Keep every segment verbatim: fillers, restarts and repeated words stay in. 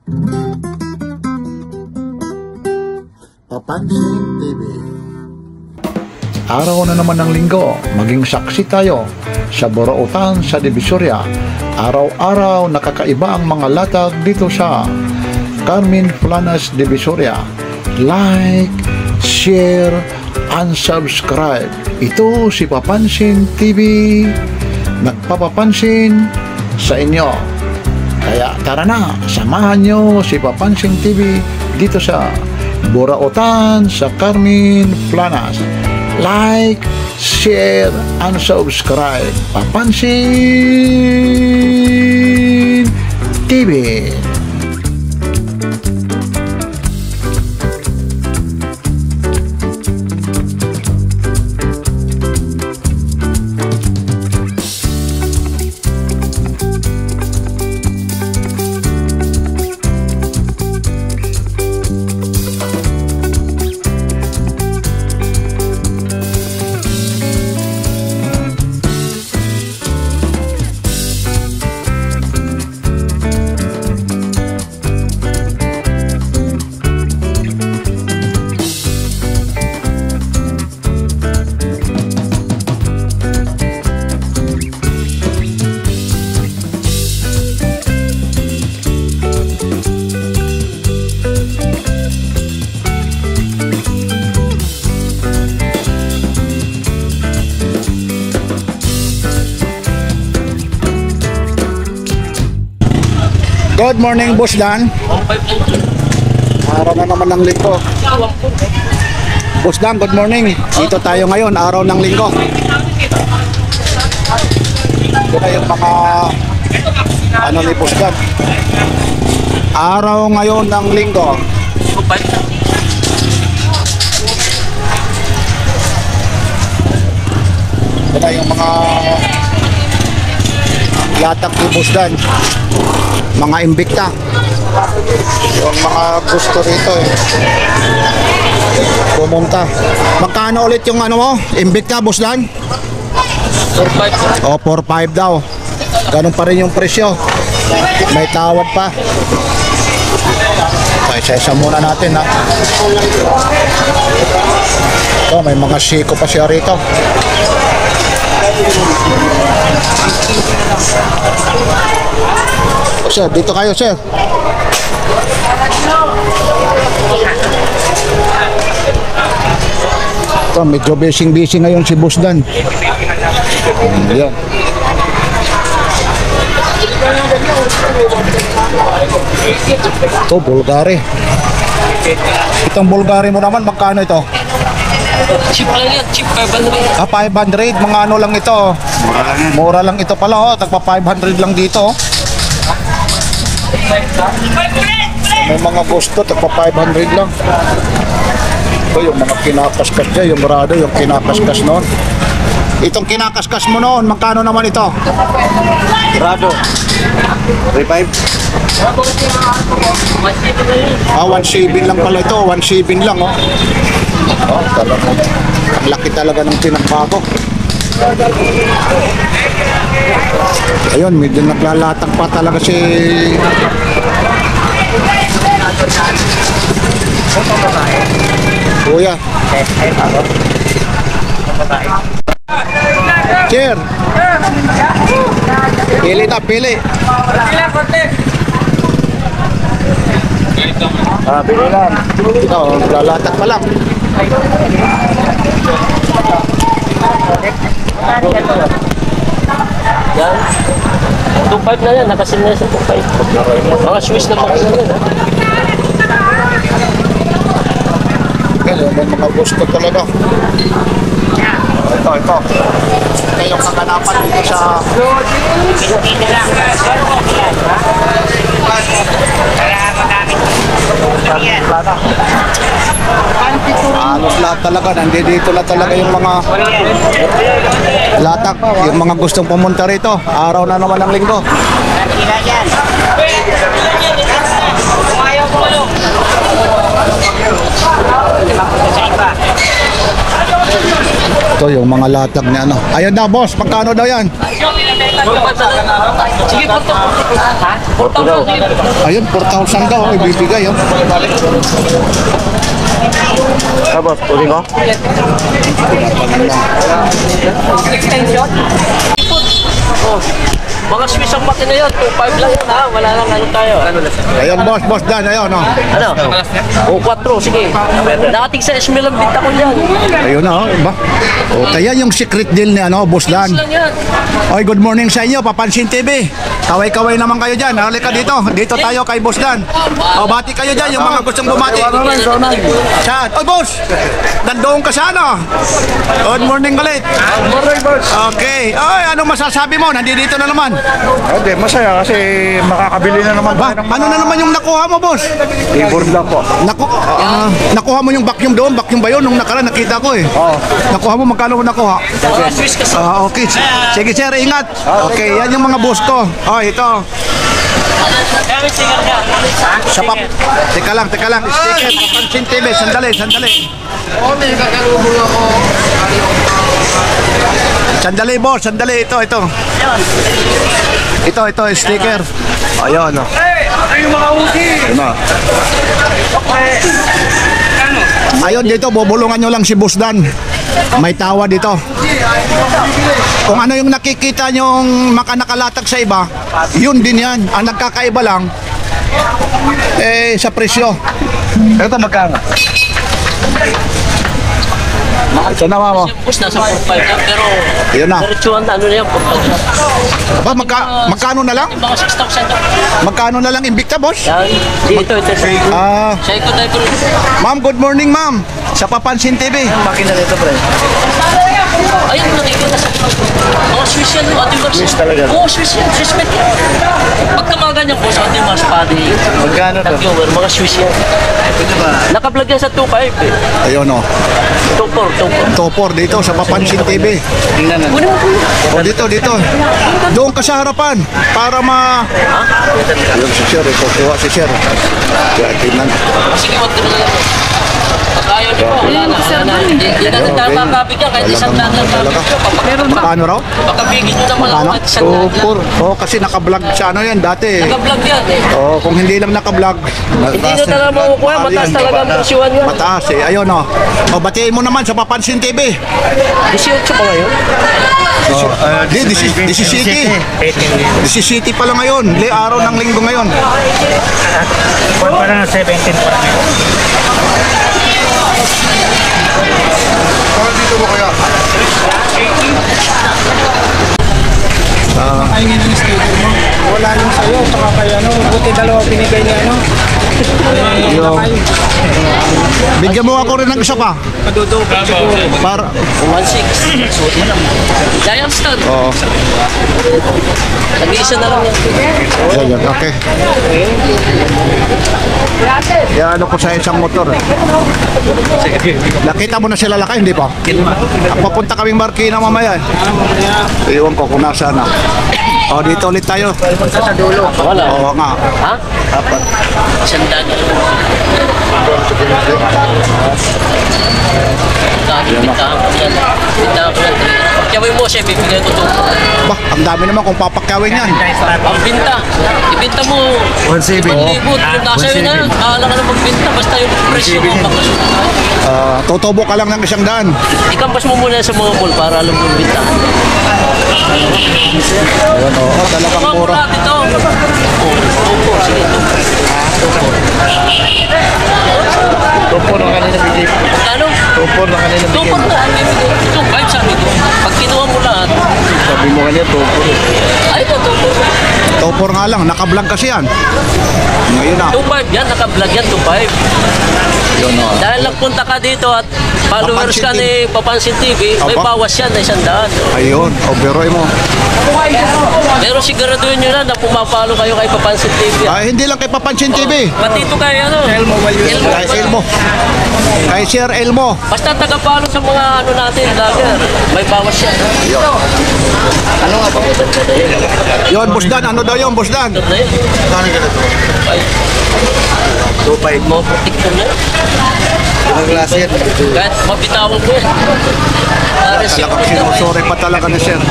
Papansin T V. Araw na naman ng linggo, maging saksi tayo sa burautan sa Divisoria. Araw-araw nakakaiba ang mga latag dito sa Carmen Planas Divisoria. Like, share, and subscribe. Ito si Papansin T V, nagpapapansin sa inyo. Kaya tara na, samahan nyo si Papansin T V dito sa burautan sa Carmen Planas. Like, share, and subscribe. Papansin T V. Good morning, Boss Dan. Araw na naman ng linggo. Boss Dan, good morning. Dito tayo ngayon, araw ng linggo. Ito na yung mga ano ni Boss Dan. Araw ngayon ng linggo. Ito na yung mga latak ni Boss Dan. Mga Invicta. Yung mga gusto rito eh pumunta. Magkano ulit yung ano mo? Invicta, Boss Dan? four five. O, four five daw. Ganun pa rin yung presyo. May tawad pa. Okay, isa-isa muna natin ha. Ito, may mga siko pa siya rito. Oh, sir, dito kayo, sir. Ito, medyo busy-busy ngayon si Boss Dan. Yan. Ito, Bulgari. Itong Bulgari mo naman, magkano ito? Cheap lang yan, cheap, five hundred. Ah, five hundred, mga ano lang ito. Mura lang ito pala, oh. Tagpa five hundred lang dito, oh. May mga gusto, tagpa five hundred lang. Ito yung mga kinakaskas niya, yung rado, yung kinakaskas noon. Itong kinakaskas mo noon, magkano naman ito? Rado three five. Ah, one seven lang pala ito, one seven lang, oh. Oh, talaga. Ang laki talaga ng pinagbago. Ayun, medyo naglalatag pa talaga si Kuya. Chair. Pili na, pili. Ah, pili lang. Ito, naglalatag pa lang. Yan. two five na yan, nakasil na yan sa two five. Mga Swiss na box na yan, ha? Kaya may mga gusto talaga. Ito, ito. Ito yung kaganapan dito sa Pinupili lang. Kaya magamit. Yan. halos lahat talaga. Nandito na talaga yung mga latak, yung mga gustong pumunta rito. Araw na naman ng linggo. Sila yan. Ayaw ko ulo. Sa iba. Ito yung mga latag ni ano. Ayun na, boss. Magkano daw yan? Sige, porto. Ha? Porto daw. Ayun, four thousand daw. Ibibigay, oh. Ah, boss, tuloy ko? Extension? Oh. Mga Swiss ang makina yun, two five lang yun ha, wala lang ano tayo. Ayun, boss, boss Dan, ayun, oh. Ano? O, four, sige. Nakating sa Esmel ang binta ko dyan. Ayun na, oh. Iba. O, kaya yung secret deal ni ano, boss Dan. Lang yan. Oy, good morning sa inyo, Papansin T V. Kaway-kaway naman kayo dyan. Halika dito. Dito tayo kay Boss Dan. O, bati kayo dyan, yung mga gustong bumati. Saan? Oy, boss! Nandoon ka sana. Good morning ulit. Good morning, boss. Okay. Oy, anong masasabi mo? Nandito na naman. Hindi, masaya kasi makakabili na naman Ba, tayo ng ano na naman yung nakuha mo, boss? keyboard lang po. Naku, ah, nakuha mo yung vacuum doon, vacuum ba yun? Nung nakaraan, nakita ko eh. Oo. Nakuha mo, magkano mo nakuha? Mga Swiss kasi. Ah, okay. Sige, sir, ingat. Okay, yan yung mga boss ko. Oh, ito. Kaya may singer ka. Sa pap... Teka lang, teka lang. Sticker, Papansin T V. Sandali, sandali. Sandali, boss. Sandali. Ito, ito. Ito, ito, sticker. Ayun, oh. Ayun, oh. Ayun, dito, bubulungan nyo lang si Boss Dan. May tawa dito. Kung ano yung nakikita nyong makanakalatag sa iba, yun din yan. Ang nagkakaiba lang, eh, sa presyo. Ito magkano? Sa nawa mo. Yung bus nasa four five lang, pero Ayun na. diretsuhan na ano na yan, four thousand. Ba, magka, magkano na lang? Yung mga six thousand daw. Magkano na lang Invicta, boss? Yan. Dito, ito. Ah, Sa iko tayo ko rin. ma'am, good morning, ma'am. Sa Papansin T V. Makina nito, pre. Ayun, nakikita sa mga Swiss yan, Ate Mars. Swiss talaga. Oo, Swiss yan, Swiss made yan. Pagka mga ganyan po, sa Ate Mars, Paddy, Magkano to? Tag-Yower, mga Swiss yan. Nakablog yan sa two five eh. Ayun, oh. two four, two four. Topor dito sa Papansin T V. Tingnan na. Kunin mo po. O, dito, dito. Doon ka sa harapan para ma... Ayun, si Sir. Ito, siwa si Sir. Kaya, tingnan. Sige, wag ko na lang. Pag ayaw niyo po, wala na. Wala na. Hindi hindi na rin tayo makakabig yan, kahit isang daan lang Talaga. Meron ba? Paano raw? Pakabigin nyo naman ako Paano? kahit isang daan lang. Topor. Oo, kasi nakablog sa ano yan dati. Naka-vlog yan eh. Oo, kung hindi lang nakablog. Hindi nyo talaga makukuha, mataas talaga ang presyohan yan. Mataas eh. Ayun, oh. O, batiin mo naman sa Papansin T V. eighteen pa ngayon? Di, this is, this is city. This is city pala ngayon. Li, araw ng linggo ngayon. Parang seventeen pa. Dito mo kaya? Wala nang sa'yo, saka kay ano, buti dalawa binigay niya ano. Eh, Yo. nakay, Bigyan mo ako rin ng isa pa. padudukot siguro. Para, one six. Giant stand. oo. Nag-iisa na lang yan. Yan, yan. Okay. Yan, ano ko sa isang motor. eh. Nakita mo na sila lakay, hindi pa? Papunta kaming Marikina mamaya. Iwan ko kung nasaan na. O, dito ulit tayo. Sa dulo. Wala. Oo nga. Ha? Apat. Isang daan. Pintahan ko yan. Pintahan ko yan. Pagkawin mo siya, bibigay ko ito. Bah, ang dami naman kung papakyawin yan. Ang binta. Ibinta mo. one seven. Libot. Kung nasa yun na, bahala ka na magbinta. Basta yung presyo mo. Bakasunod. Ah, tutubo ka lang ng isang daan. Ikampas mo muna sa mga mall para alam mo yung binta. Ayun, oo. Talagang Mga mura. mura dito. Opo, sige. Tupo na kanina bigay. Ano? Tupo na kanina two bigay. four na. two five sabi ko. Pag kinuha mo lahat, Sabi mo kanina tupo. ay ito, two four. Topor nga lang, nakablog kasi yan. Ngayon na. two five yan, naka-vlog yan, two five. Dahil nagpunta ka dito at followers ka ni Papansin T V, may Apa. bawas yan na isang daan. Ayun, o beroy mo. Pero siguraduhin nyo na na pumapalo kayo kay Papansin T V. Ah, hindi lang kay Papansin T V. Pati ito kay ano? Elmo. Kay Elmo. Kay Sir Elmo. Basta tagapalo sa mga ano natin, vlogger. May bawas yan. Ano nga ba? Yon, Boss Dan, ano daw yun, Boss Dan? Ito na yun. Kano ganito? Ay. two five. Mo, TikTok na yun. Ibang klase yan. Kahit mabitawan ko yan. Para siya. Talagang sinusuri pa talaga ni sir.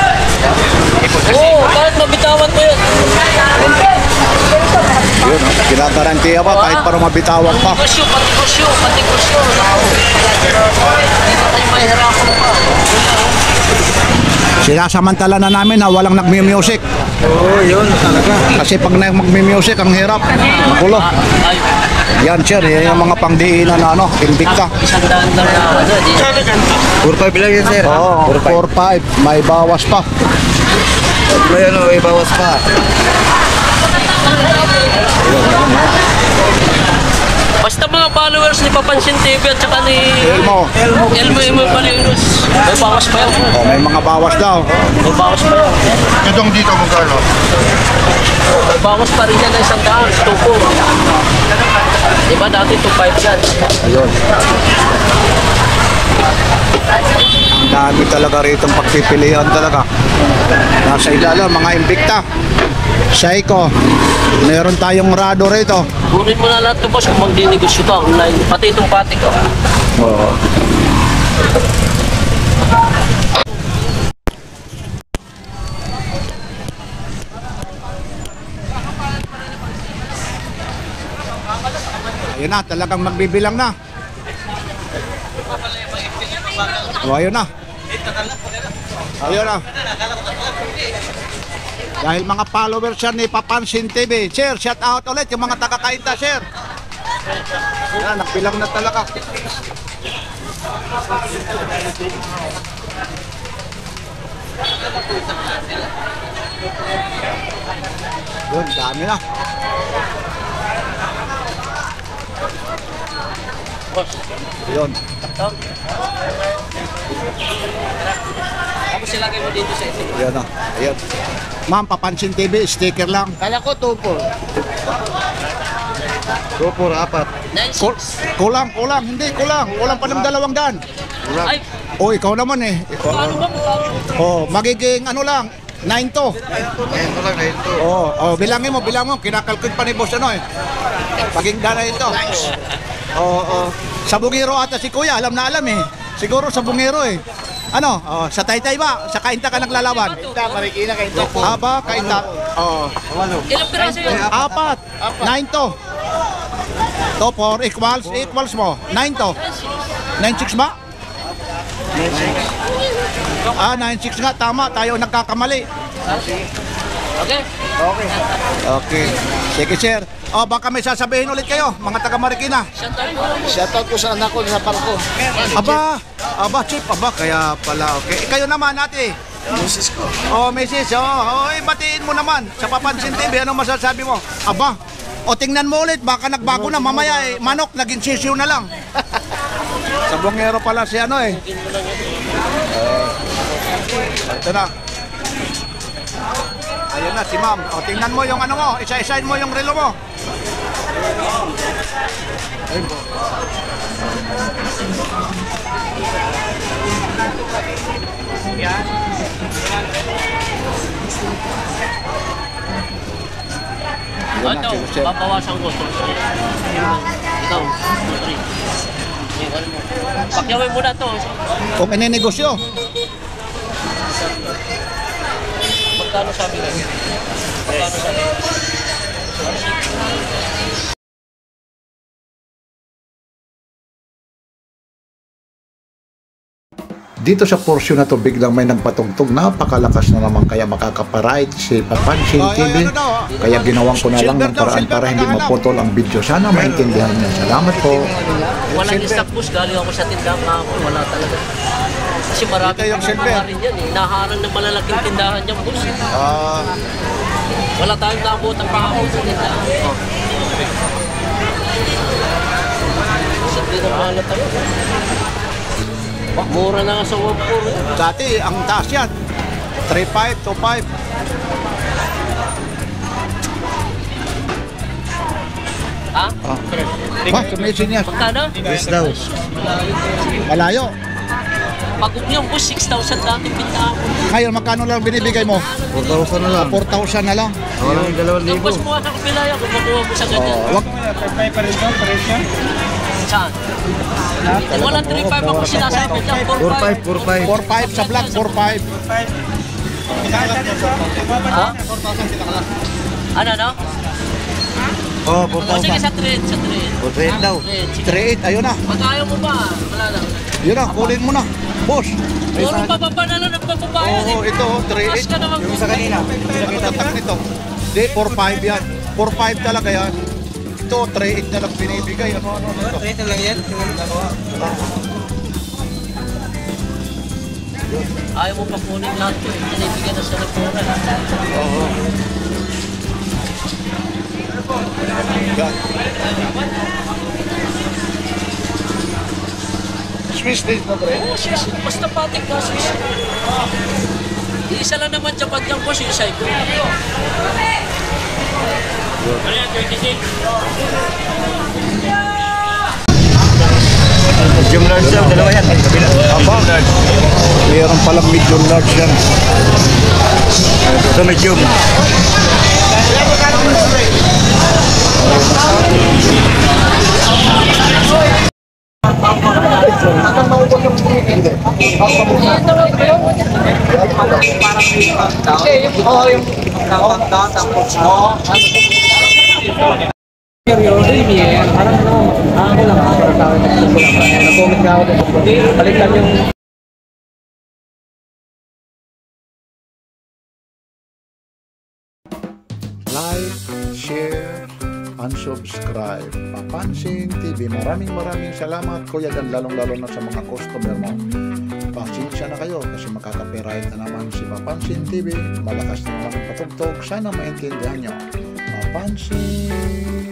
Oo, kahit mabitawan ko yan. Yun, oh. Kinagarantiya pa kahit para mabitawan pa. Kusyo, pati kusyo, pati kusyo. Hindi na tayo mahirapan pa. Sinasamantala na namin na walang nagmi-music. Oo, yun talaga. Kasi pag na magmi-music, ang hirap. Magulo. Ay, Yan sir, yan yung mga pangdiinan na ano, Invicta. isang daan lang na ano. di- four five lang yan, sir. Oo, four five, may bawas pa. May ano, may bawas pa. Basta mga followers ni Papansin T V at saka ni Elmo. Elmo Elmo Palinos. May bawas pa yan. Oh, may mga bawas daw. May bawas pa yan. Itong dito magkano? May bawas pa rin yan na isang daan. two four. Diba dati two five yan. Ayun. Ang dami talaga rito pagpipilian talaga. Nasa ilalim, mga Invicta. Seiko. Meron tayong Rado rito. Kunin mo na lahat ito boss kung magdinegosyo ka online. Pati itong pati ko. Oo. Ayun na, talagang magbibilang na. O, ayun na. Ayun na. Dahil mga followers yan ni Papansin T V. Sir, shout out ulit yung mga taga-Kainta, sir. Yan, nagbilang na talaga. Yun, dami na. Boss. Yun. Ito. Tapos ilagay mo dito sa ito. Ayun na. Ayun. Ma'am, Papansin T V, sticker lang. Kala ko two four. two four, apat. nine Kul kulang, kulang. Hindi, kulang. Kulang pa ng dalawang daan. Ay, O, ikaw naman eh. paano ba? Oh, magiging ano lang, nine to. Ayun ko lang, ayun to. Oh, oh, bilangin mo, bilangin mo. Kinakalkut pa ni boss ano eh. Paging dana ito. Oo, oh, oh. Sa Bungiro ata si Kuya, alam na alam eh. Siguro sa Bungiro eh. Ano? Oh, sa Taytay ba? Sa Kainta ka naglalaban? Kainta, Marikina, Kainta. Aba, Kainta. Oo. Ilang piraso yun? Apat. Nine to. To four equals, equals mo. Nine to. Nine six ba? Ah, nine six nga. Tama. Tayo nagkakamali. Okay. Okay. Sige, sir. Oh, baka may sasabihin ulit kayo, mga taga Marikina. Shoutout ko sa anak ko sa parko. Aba, aba, chip, aba, kaya pala, okay. Kayo naman, ate. Misis ko. Oh, missis, oh, oh, eh, batiin mo naman. Sa Papansin T V, ano masasabi mo? Aba, o tingnan mo ulit, baka nagbago na, mamaya eh, manok, naging sisiw na lang. Sa Bungero pala si ano eh. Uh, ito na. Ayun na, si ma'am. O, tingnan mo yung ano mo, isa-isahin mo yung relo mo. Ayun po. Ito, papawasan ko. Ikaw, two, three. Pakyawin mo na to. Kung ininegosyo. Magkano sabi ko? Magkano sabi ko? Dito sa portion na to biglang may nagpatugtog, napakalakas na naman kaya makakaparite si Papansin T V. Kaya ginawan ko na lang ng paraan para hindi maputol ang video. Sana maintindihan niya. Salamat po. Walang stock boss, galing ako sa tindahan nga ako. Wala talaga. Kasi marami Ito yung pang silver. mga rin yan eh. Naharang ng malalaking tindahan niyan boss. Ah, Wala tayong naabot ang pangako sa tindahan. Oh. Kasi di na mahala tayo. Mura na nga sa one four. dati ang taas yan. three five, two five. Ha? Ba, sumisin niya. Magkano? Yes daw. Malayo. Pag yung boss, six thousand dating pintahan ko. Ngayon, magkano lang binibigay mo? four thousand na lang. four thousand na lang. Wala nang dalawang Yung libo. boss mo sa kapilaya, kung makuha mo sa ganyan. Oh, wag, May pa rin doon, pares yan. Saan? Walang three five ako sinasabi dyan. four five. four five. four five sa vlog, four five. Ha? Ano, no? Oh, four O sige, sa trade, sa trade. four five daw. three eight, ayun na. Pag ayaw mo ba, wala lang. Yun na, kunin mo na. Boss. Puro pababa na lang nagpapabayan. Oo, ito, three Mas eight. ka naman. Yung sa kanina. Ano tatak nito? Hindi, four five yan. four five talaga yan. Ito, three eight na lang binibigay. Ano, ano, ano. Ito lang yan. Ayaw mo pa kunin lahat ko. Pinibigyan na siya ng pura. Oo. Yan. Swiss days na, pre. Oo, sis. Basta patik ka, sis. Isa lang naman dyan dyan ko, sis. Ay ko. Yung large daw, dalawa yan. Aba, mayroon palang medium large yan. Ito medium. Balikan yung Like, share, and subscribe. Papansin T V. Maraming maraming salamat, Kuya, dan lalong-lalo na sa mga customer mo. Pasensya na kayo kasi makaka-copyright na naman si Papansin T V. Malakas na naman patugtog. Sana maintindihan nyo. Papansin